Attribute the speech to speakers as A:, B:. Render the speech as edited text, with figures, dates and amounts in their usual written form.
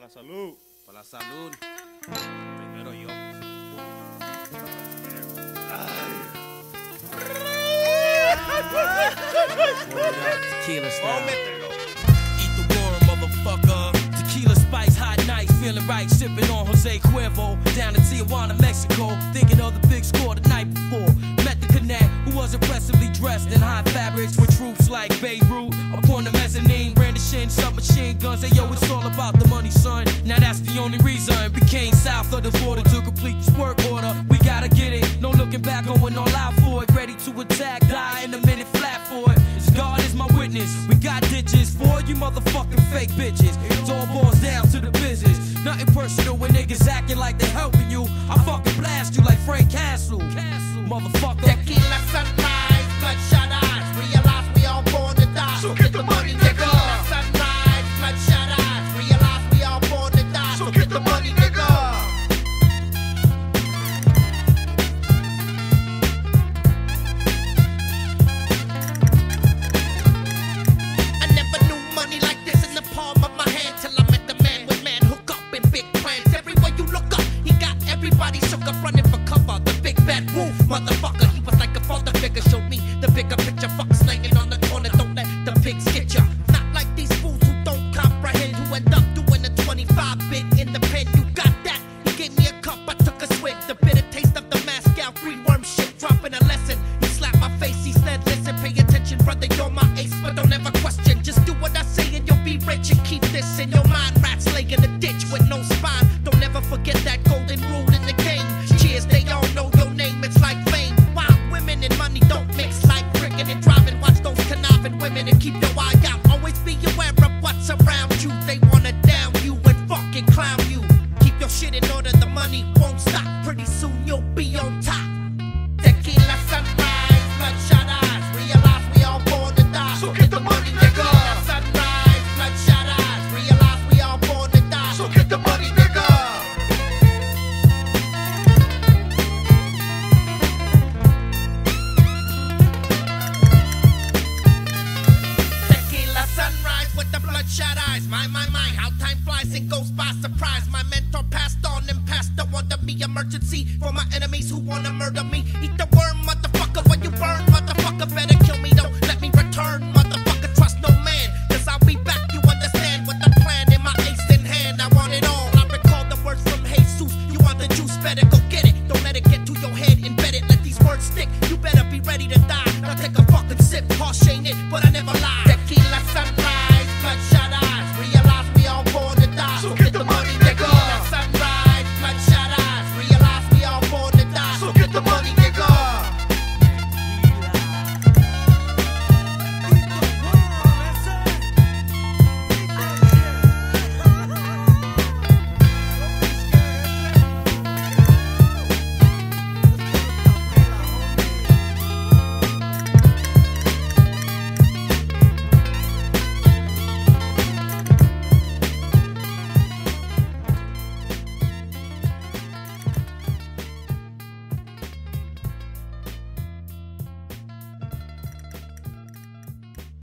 A: la salud.
B: Para la salud. Primero yo. Tequila style. Eat the worm, motherfucker. Tequila spice, hot night, feeling right, sipping on Jose Cuervo. Down in Tijuana, Mexico, thinking of the big score the night before. Met the connect, who was impressively dressed in high fabrics with troops like Beirut. Upon the mezzanine, brandishing submachine guns. Hey yo, it's all about the money, son. Now that's the only reason we came south of the border to complete this work order. We gotta get it, no looking back, going all out for it. Ready to attack, die in a minute, flat for it. As God is my witness, we got ditches for you motherfucking fake bitches. It all boils down to the business. Nothing personal when niggas acting like they helping you. I fucking blast you like Frank Castle. Motherfucker.
C: Tequila sunrise, bloodshot eyes. Realize we all born to die. So get the money, nigga. Tequila sunrise, bloodshot eyes. Realize we all born to die. So get the money, nigga. I never knew money like this in the palm of my hand till I met the man with man hook up in big plans. Everywhere you look up, he got everybody shook up running for cover. The big bad wolf, motherfucker. He was like a father figure. Showed me the bigger picture. Fuck slanging on the corner. Don't let the pigs get ya. Not like these fools who don't comprehend. Who end up doing the 25 bit in the pen. You got that? He gave me a cup. I took a swig. The bitter taste of the Moscow green worm shit. Dropping a lesson. He slapped my face. He said, listen, pay attention, brother. You're my ace, but don't ever question. Just do what I say and you'll be rich. And keep this in your mind. Rats laying in the ditch with no spine. Don't ever forget that golden rule in the game. Cheers, they all know your name. It's like fame. Wild women and money don't mix. Like drinking and driving. Watch those conniving women and keep your eye out. Always be aware of what's around you. They wanna down you and fucking clown you. Keep your shit in order. The money won't stop. Pretty soon you'll be on top. Tequila sunrise, bloodshot eyes. Realize we all born to die. So get the money, nigga. Tequila sunrise, bloodshot eyes. Realize we all born to die. So get the money, nigga. Tequila sunrise with the bloodshot eyes. My, how time flies and goes by surprise. My mentor passed on and passed on to me. Emergency for my enemies who wanna murder me. Eat the worm, motherfucker, when you burn, motherfucker, better kill me. Don't let me return, motherfucker.